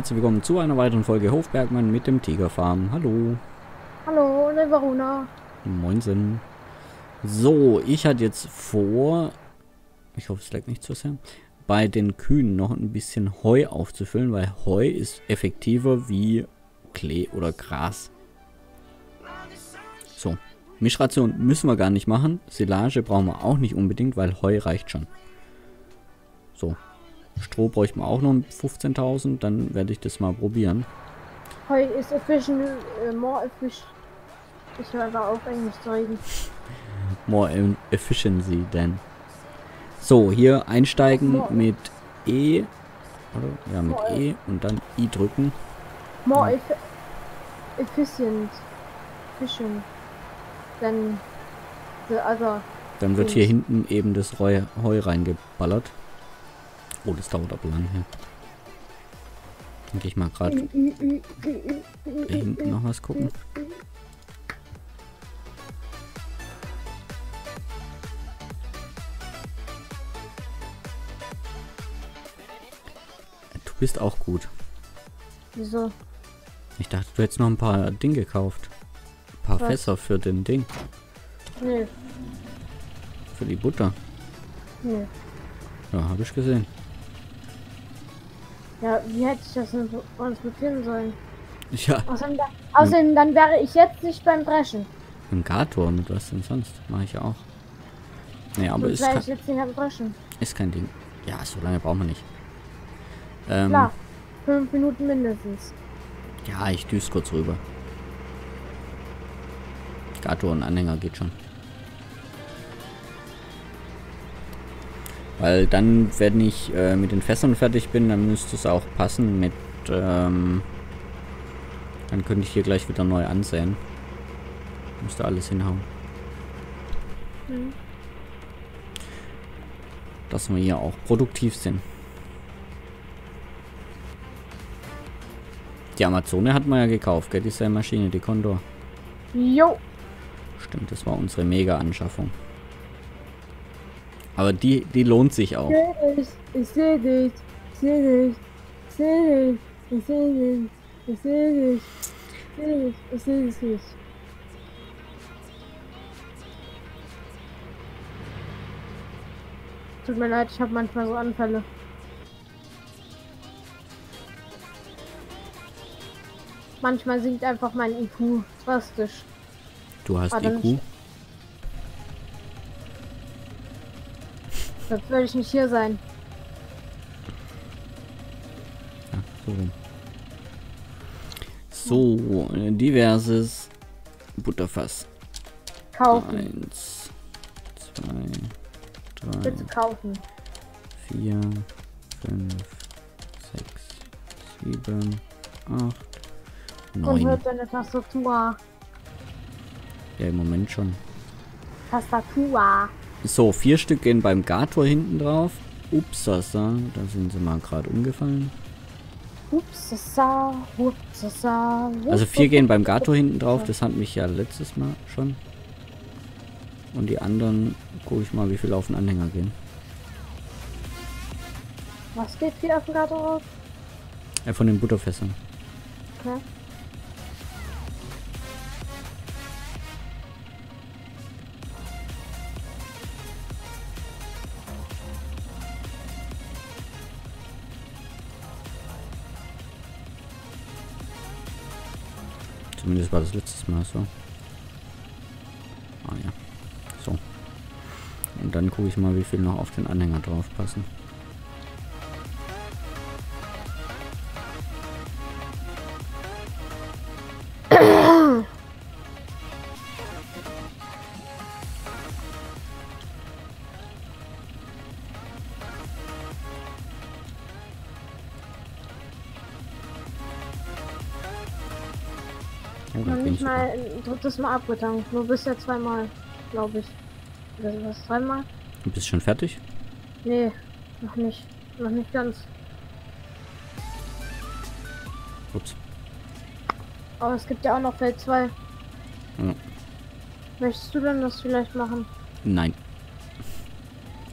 herzlich willkommen zu einer weiteren Folge Hofbergmann mit dem Tigerfarm. Hallo. Hallo, Leveruna. Moinsen. So, ich hatte jetzt vor, ich hoffe es leckt nicht zu sehr, bei den Kühen noch ein bisschen Heu aufzufüllen, weil Heu ist effektiver wie Klee oder Gras. So, Mischration müssen wir gar nicht machen. Silage brauchen wir auch nicht unbedingt, weil Heu reicht schon. So, Stroh bräuchten wir auch noch 15.000, dann werde ich das mal probieren. Heu ist efficient, more efficient. Ich höre aber auf Englisch zu reden. More efficiency denn. So, hier einsteigen mit E. Oder? Ja, mit E und dann I drücken. More efficient. Efficient. Then the other. Dann wird hier hinten eben das Heu reingeballert. Oh, das dauert aber lang hier. Dann gehe ich mal gerade hinten noch was gucken. Du bist auch gut. Wieso? Ich dachte, du hättest noch ein paar Dinge gekauft. Ein paar Fässer für den Ding. Nee. Für die Butter. Nee. Ja, habe ich gesehen. Ja, wie hätte ich das denn transportieren sollen? Ja. Außerdem dann wäre ich jetzt nicht beim Dreschen. Ein Gator, mit was denn sonst? Mache ich ja auch. Nee, aber ist ich jetzt nicht am Dreschen. Ist kein Ding. Ja, so lange brauchen wir nicht. Klar, 5 Minuten mindestens. Ja, ich düse kurz rüber. Gator und Anhänger geht schon. Weil dann, wenn ich mit den Fässern fertig bin, dann müsste es auch passen mit, dann könnte ich hier gleich wieder neu ansäen. Müsste alles hinhauen. Dass wir hier auch produktiv sind. Die Amazone hat man ja gekauft, gell? Diese Maschine, die Condor. Jo. Stimmt, das war unsere Mega-Anschaffung. Aber die lohnt sich auch. Ich sehe dich. Ich sehe dich. Ich sehe dich. Ich sehe dich. Ich sehe dich. Ich sehe dich nicht. Tut mir leid, ich habe manchmal so Anfälle. Manchmal sinkt einfach mein IQ drastisch. Du hast IQ? Sonst würde ich nicht hier sein. Ja, so rum. So, diverses Butterfass. Kaufen. 1, 2, 3, Bitte kaufen. 4, 5, 6, 7, 8, 9. Und hört deine Tastatur. Ja, im Moment schon. Tastatur. So, 4 Stück gehen beim Gator hinten drauf. Upsasa, da sind sie mal gerade umgefallen. Upsasa, upsasa. Also 4 gehen beim Gator hinten drauf, das hatten mich ja letztes Mal schon. Und die anderen, gucke ich mal, wie viel auf den Anhänger gehen. Was geht hier auf dem Gator drauf? Ja, von den Butterfässern. Okay. Zumindest war das letztes Mal so. Ah ja. So. Und dann gucke ich mal, wie viel noch auf den Anhänger drauf passen. Noch nicht mal ein drittes Mal abgetankt. Nur bisher 2 Mal, glaube ich. Oder was? 3 Mal? Du bist schon fertig? Nee, noch nicht. Noch nicht ganz. Ups. Aber es gibt ja auch noch Feld 2. Ja. Möchtest du denn das vielleicht machen? Nein.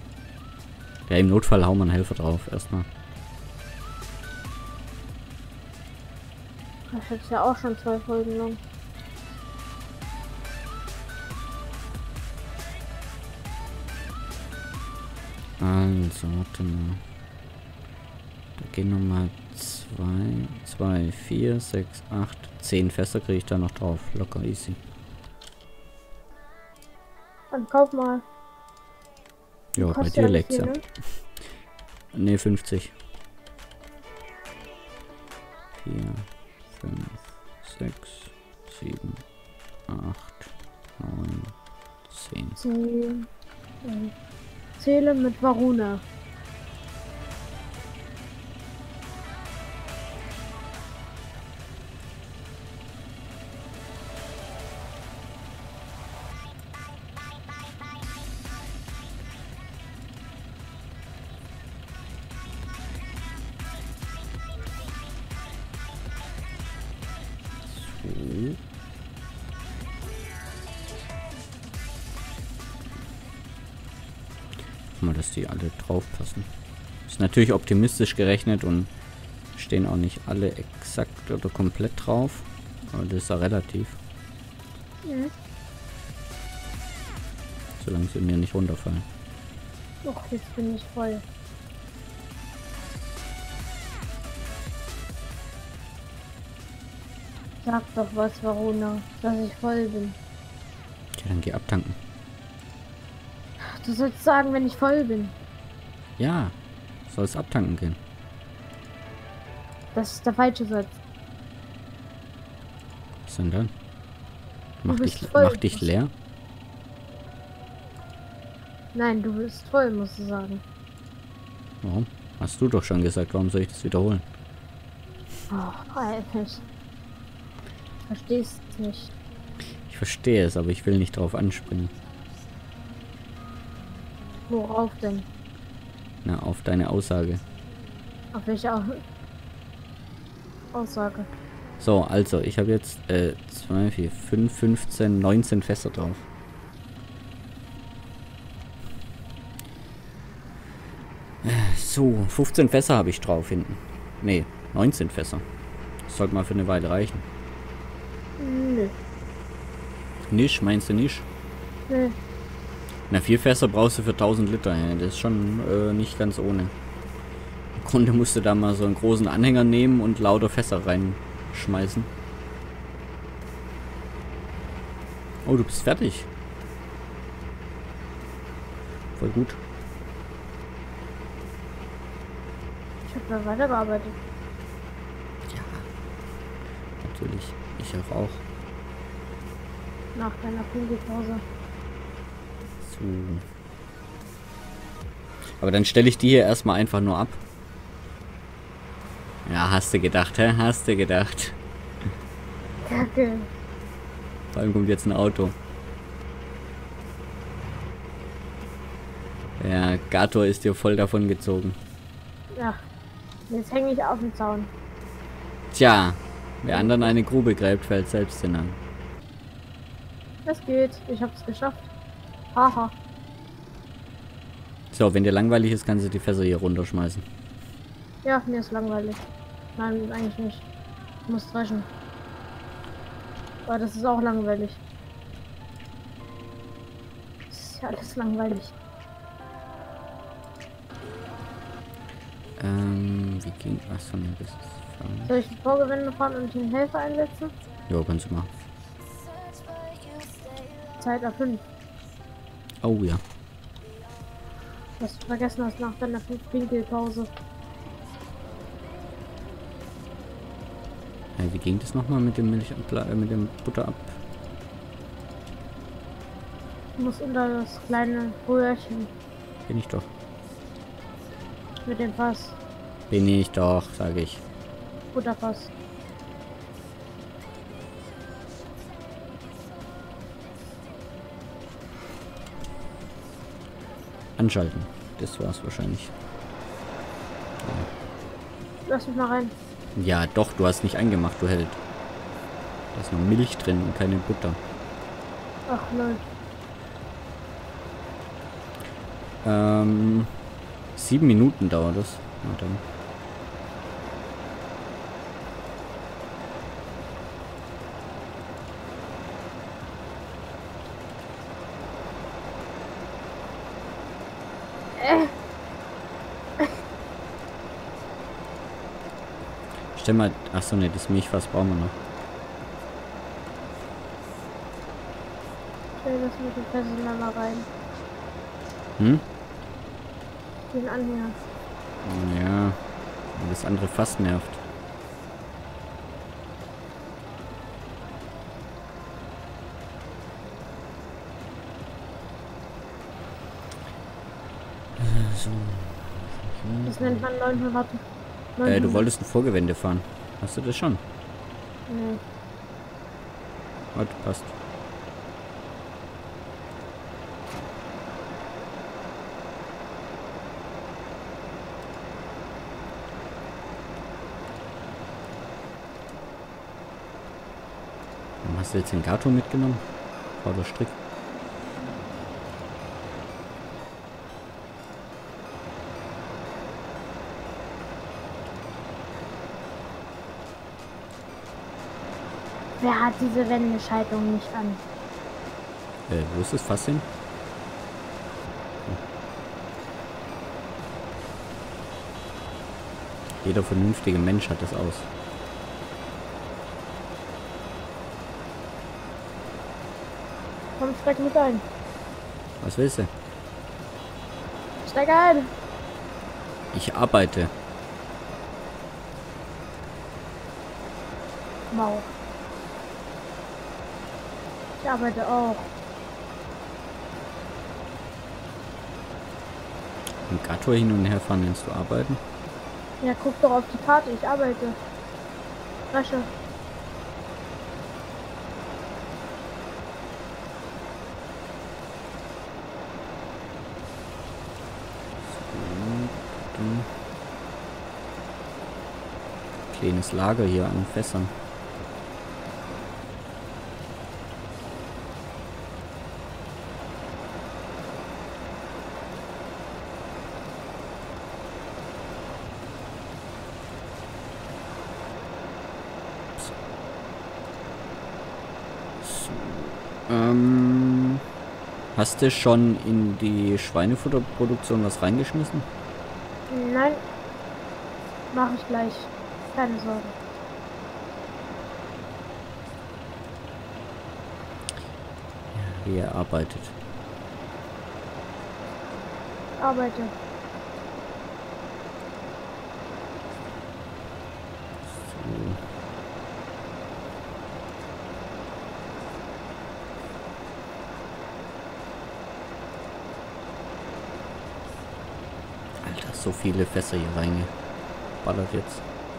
Ja, im Notfall hauen wir einen Helfer drauf erstmal. Das ist ja auch schon 2 Folgen lang. Also, warte mal. Da gehen nochmal 2, 4, 6, 8, 10 Fässer kriege ich da noch drauf. Locker easy. Dann kauf mal. Ja, bei Kostet dir ja leckt's nicht ja. viel, ne? Ne, 50. 4, 5, 6, 7, 8, 9, 10. Zähle mit Varuna. So. Mal, dass die alle drauf passen. Ist natürlich optimistisch gerechnet und stehen auch nicht alle exakt oder komplett drauf. Aber das ist ja relativ. Ja. Solange sie mir nicht runterfallen. Och, jetzt bin ich voll. Sag doch was, Varuna, dass ich voll bin. Tja, dann geh abtanken. Du sollst sagen, wenn ich voll bin. Ja, soll es abtanken gehen. Das ist der falsche Satz. Was denn dann? Du bist voll. Mach dich leer? Nein, du bist voll, musst du sagen. Warum? Hast du doch schon gesagt, warum soll ich das wiederholen? Oh, Alter. Verstehst nicht. Ich verstehe es, aber ich will nicht drauf anspringen. Worauf denn? Na, auf deine Aussage. Auf welche Aussage? So, also, ich habe jetzt 2, 4, 5, 15, 19 Fässer drauf. So, 15 Fässer habe ich drauf hinten. Nee, 19 Fässer. Das sollte mal für eine Weile reichen. Nö. Nicht, meinst du nicht? Nö. Na, 4 Fässer brauchst du für 1000 Liter. Ja. Das ist schon nicht ganz ohne. Im Grunde musst du da mal so einen großen Anhänger nehmen und lauter Fässer reinschmeißen. Oh, du bist fertig. Voll gut. Ich habe da weitergearbeitet. Ja, natürlich. Ich auch. Nach deiner Pinkelpause. So. Aber dann stelle ich die hier erstmal einfach nur ab. Ja, hast du gedacht, hä? Hast du gedacht. Kacke. Vor allem kommt jetzt ein Auto. Ja, Gator ist dir voll davon gezogen. Ja. Jetzt hänge ich auf dem Zaun. Tja, wer anderen eine Grube gräbt, fällt selbst hinein. Es geht. Ich hab's geschafft. Haha. So, wenn dir langweilig ist, kannst du die Fässer hier runterschmeißen. Ja, mir ist langweilig. Nein, eigentlich nicht. Ich muss dreschen. Aber das ist auch langweilig. Das ist ja alles langweilig. Wie ging... Achso, ne, das ist... Soll ich die Vorgewände fahren und den Helfer einsetzen? Jo, kannst du machen. Zeit A5. Oh ja. Was du vergessen hast nach deiner Pinkelpause. Hey, wie ging das nochmal mit dem mit dem Butter ab? Du musst unter das kleine Röhrchen Bin ich doch. mit dem Fass. Bin ich doch, sage ich. Butterfass. Anschalten. Das war's wahrscheinlich. Lass mich mal rein. Ja, doch, du hast nicht angemacht, du Held. Da ist noch Milch drin und keine Butter. Ach lol. 7 Minuten dauert das. Na dann. Stell mal. Achso, ne, das Milchfass brauchen wir noch. Stell das mit dem Personal mal rein. Hm? Den Anhänger. Ja. Das andere Fass nervt. So. Das nennt man 900. Du wolltest ein Vorgewende fahren. Hast du das schon? Nee. Gut, passt. Warum hast du jetzt den Gato mitgenommen? Vorderstrick. Wer hat diese Wendeschaltung nicht an? Wo ist das Fass hin? Jeder vernünftige Mensch hat das aus. Komm, steig mit ein. Was willst du? Steig ein! Ich arbeite. Wow. Ich arbeite auch. Im Gato hin und her fahren, nennst du arbeiten? Ja, guck doch auf die Karte, ich arbeite. Rasche. Kleines Lager hier an Fässern. Hast du schon in die Schweinefutterproduktion was reingeschmissen? Nein. Mach ich gleich. Keine Sorge. Wie er arbeitet. Ich arbeite. Alter, so viele Fässer hier reingeballert jetzt.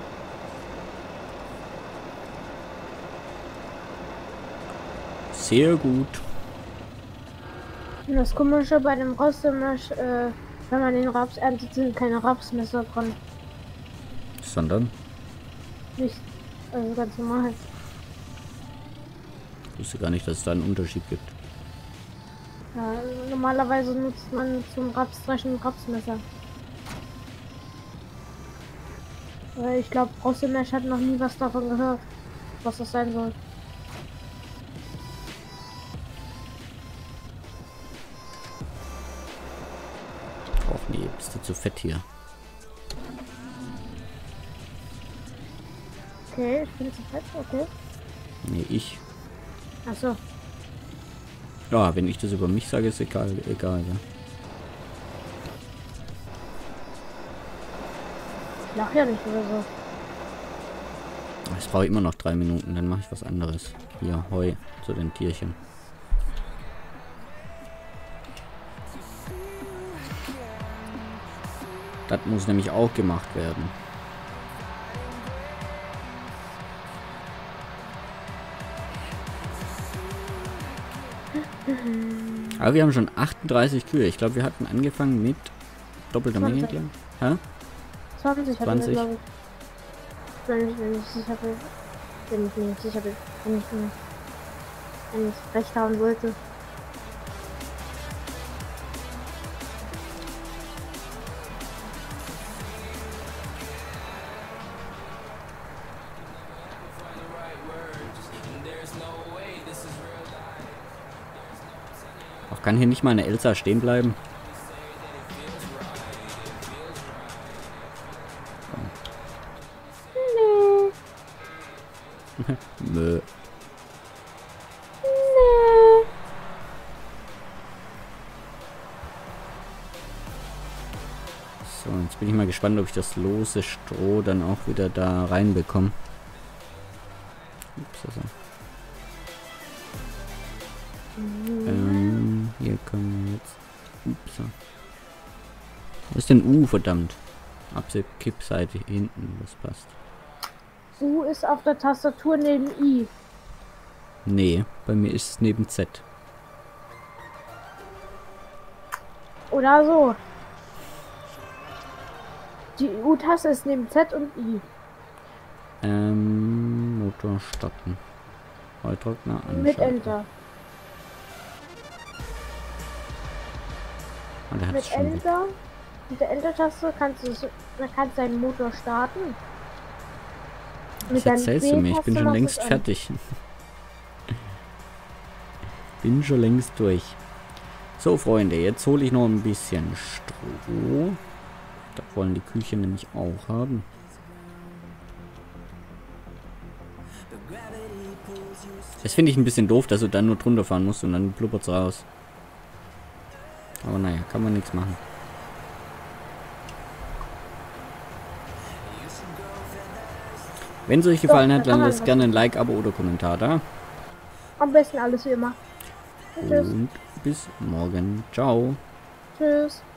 Sehr gut. Und das Komische bei dem Rostemisch, wenn man den Raps erntet, sind keine Rapsmesser dran. Sondern? Nicht, also ganz normal. Ich wusste gar nicht, dass es da einen Unterschied gibt. Ja, normalerweise nutzt man zum Rapsdreschen ein Rapsmesser. Weil ich glaube, Rostemisch hat noch nie was davon gehört, was das sein soll. Och nee, bist du zu fett hier. Okay, ich bin zu fett, okay. Nee, ich. Achso, Ja, wenn ich das über mich sage, ist egal, ja. ich lach ja nicht oder so. Jetzt brauche ich immer noch 3 Minuten, dann mache ich was anderes. Hier, Heu zu den Tierchen. Das muss nämlich auch gemacht werden. Aber wir haben schon 38 Kühe. Ich glaube, wir hatten angefangen mit doppelter Menge. 20. Hä? 20 hat 20. glaube ich. Wenn ich nicht sicher bin. Wenn ich mir nicht sicher bin. Wenn ich recht haben wollte. Auch kann hier nicht mal eine Elsa stehen bleiben. Jetzt bin ich mal gespannt, ob ich das lose Stroh dann auch wieder da reinbekomme. Ups, also. Hier können wir jetzt... Ups. Wo ist denn U, verdammt? Kippseite hinten, das passt. U ist auf der Tastatur neben I. Nee, bei mir ist es neben Z. Oder so. Die U-Taste ist neben Z und I. Motor starten. Rolltrockner anschalten. Mit Enter. Ah, der hat's Mit schon Enter. Mit der Enter-Taste kannst du deinen Motor starten. Was erzählst du mir? Ich bin schon längst fertig. Bin schon längst durch. So, Freunde, jetzt hole ich noch ein bisschen Stroh. Das wollen die Küche nämlich auch haben. Das finde ich ein bisschen doof, dass du dann nur drunter fahren musst und dann blubbert's raus. Aber naja, kann man nichts machen. Wenn es euch gefallen hat, dann lasst gerne ein Like, Abo oder Kommentar da. Am besten alles wie immer. Tschüss. Und bis morgen. Ciao. Tschüss.